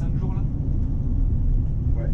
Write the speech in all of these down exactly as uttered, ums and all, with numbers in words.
cinq jours là. Ouais.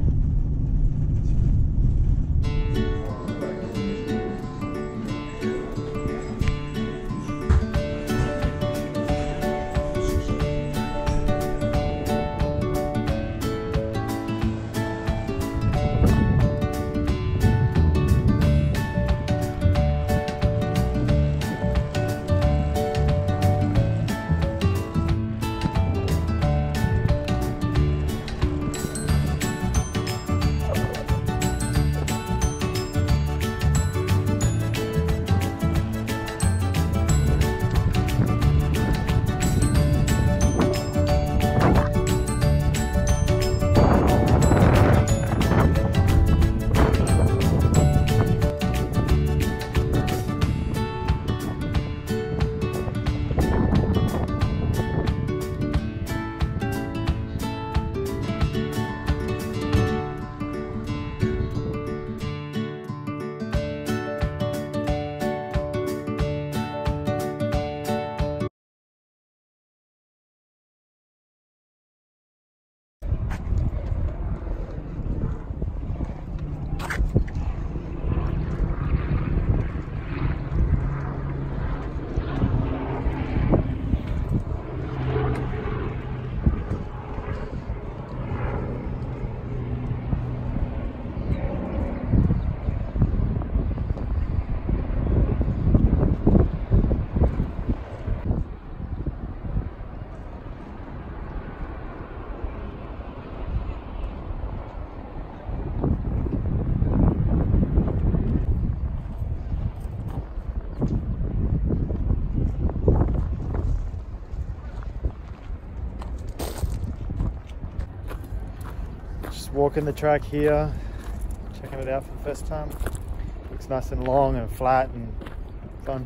Walking the track here, checking it out for the first time. Looks nice and long and flat and fun.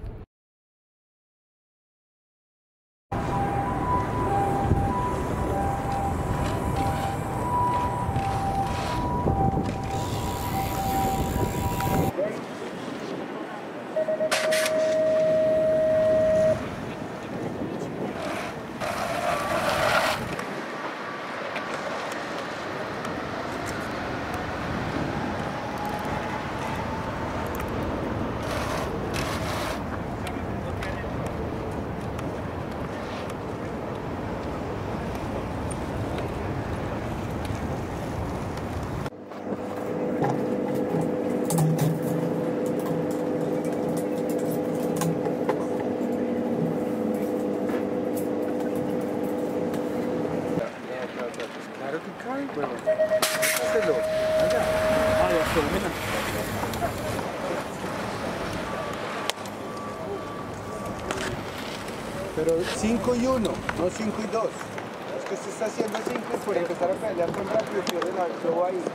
Pero cinco y uno, no cinco y dos. Es que se está haciendo cinco y por empezar a pelear tan rápido pierde la globo ahí.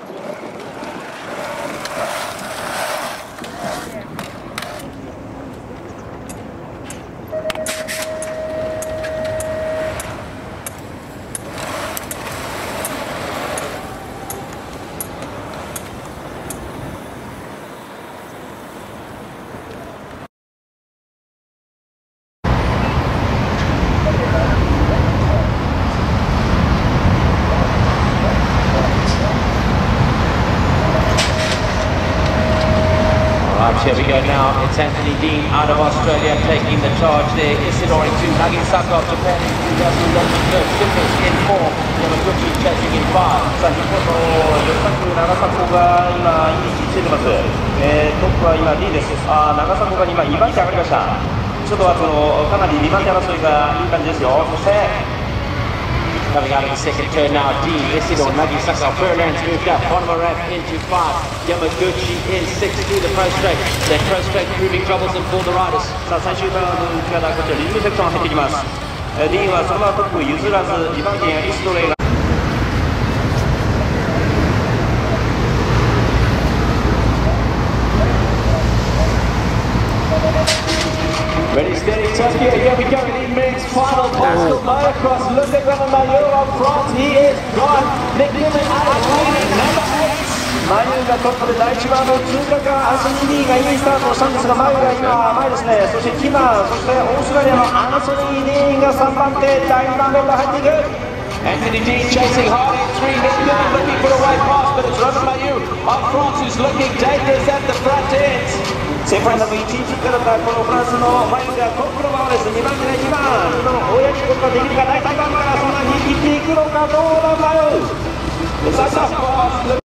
Here we go now, it's Anthony Dean out of Australia taking the charge there. Isidore into Nagisaka of Japan in two thousand eleven. Shippers in four, Yamaguchi chasing in five. さあ、日本のよん着長迫が今、いい位置についてます。えー、トップは今 D です。あー、長迫が今にばん手上がりました。ちょっとはそのかなりにばん手争いがいい感じですよ。そして coming out of the second turn now, Dean, Isidore, Nagisaka, Furlands moved up, Ponomarev into five, Yamaguchi in six to the pro straight. That pro straight proving troublesome for the riders. さあ、最終ターンの内側、こちらリズムセクション入ってきます。えー、ディーンはそのままトップ譲らず、にばん手イスドレが Ready, steady, Tokyo, here we go, in mix, final Pascal motocross, look at Mayor of France, he is gone, Nick Newman out of leading, number eight. マユがトップで第一番の通過がアンソニー・ディーンがいいスタートをしたんですが、マユが今前ですね。そしてキマ、そしてオーストラリアのアンソニー・ディーンがさんばん手、だいにばんめから入っていく。 Anthony Dean chasing hard in three. Nick Dillon looking for a way past, but it's Romain Mailloux of France who's looking dangerous at the front end. セファイナルいちいちからだこのフランスのマイルがトップのままです。にばん手でいちばん今の追い上げることができるか。だいさんばんからそんなに切っていくのかどうなんだよ。